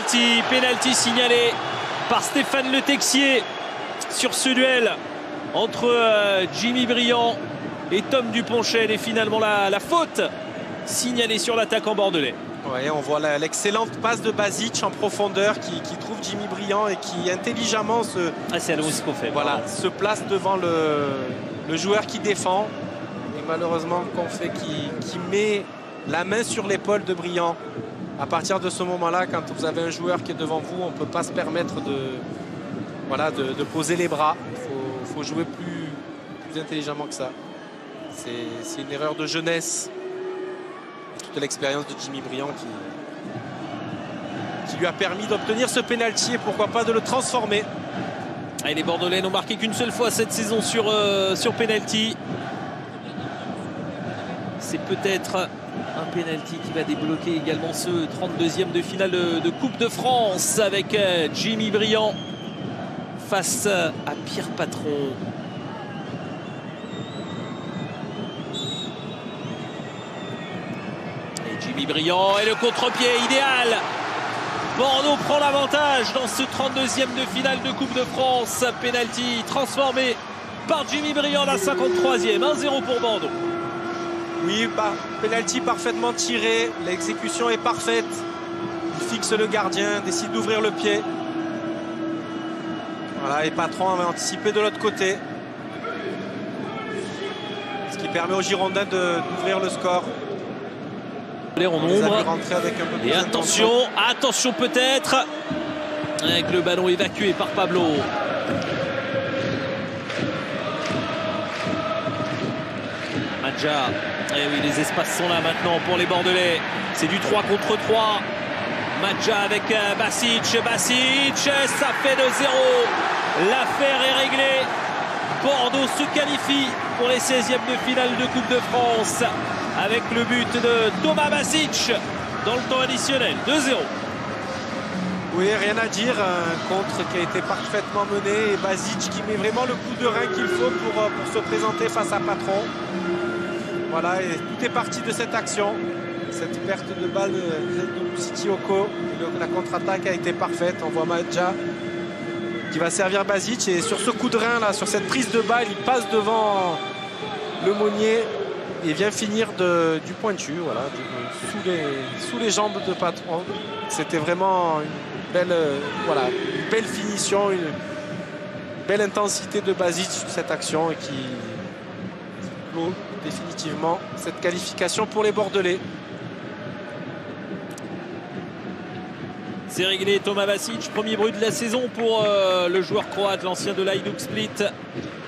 penalty. Penalty signalé par Stéphane Le Texier sur ce duel entre Jimmy Briand et Tom Duponchel. Et finalement la faute signalée sur l'attaquant bordelais. Ouais, on voit l'excellente passe de Basic en profondeur qui trouve Jimmy Briand et qui intelligemment se place devant le joueur qui défend. Et malheureusement, Confé qui met la main sur l'épaule de Briand. À partir de ce moment-là, quand vous avez un joueur qui est devant vous, on ne peut pas se permettre de poser les bras. Il faut jouer plus intelligemment que ça. C'est une erreur de jeunesse. Toute l'expérience de Jimmy Briand qui lui a permis d'obtenir ce pénalty et pourquoi pas de le transformer. Et les Bordelais n'ont marqué qu'une seule fois cette saison sur pénalty. C'est peut-être un pénalty qui va débloquer également ce 32e de finale de Coupe de France avec Jimmy Briand face à Pierre Patron. Jimmy Briand et le contre-pied idéal. Bordeaux prend l'avantage dans ce 32e de finale de Coupe de France. Penalty transformé par Jimmy Briand à la 53e. 1-0 pour Bordeaux. Oui, penalty parfaitement tiré. L'exécution est parfaite. Il fixe le gardien, décide d'ouvrir le pied. Voilà, et Patron avait anticipé de l'autre côté. Ce qui permet aux Girondins d'ouvrir le score. En nombre. Et attention peut-être avec le ballon évacué par Pablo. Madja. Et oui, les espaces sont là maintenant pour les Bordelais. C'est du 3 contre 3. Madja avec Basic, ça fait 2-0. L'affaire est réglée. Bordeaux se qualifie pour les 16e de finale de Coupe de France avec le but de Thomas Basic dans le temps additionnel. 2-0. Oui, rien à dire. Un contre qui a été parfaitement mené et Basic qui met vraiment le coup de rein qu'il faut pour se présenter face à Patron. Voilà, et tout est parti de cette action. Cette perte de balle de Sitioko. La contre-attaque a été parfaite. On voit Madja qui va servir Basic. Et sur ce coup de rein, là, sur cette prise de balle, il passe devant le Monnier et vient finir du pointu, voilà, sous les jambes de Patron. C'était vraiment une belle finition, une belle intensité de Basic sur cette action et qui clôt définitivement cette qualification pour les Bordelais. C'est réglé, Thomas Basic, premier but de la saison pour le joueur croate, l'ancien de l'Hajduk Split.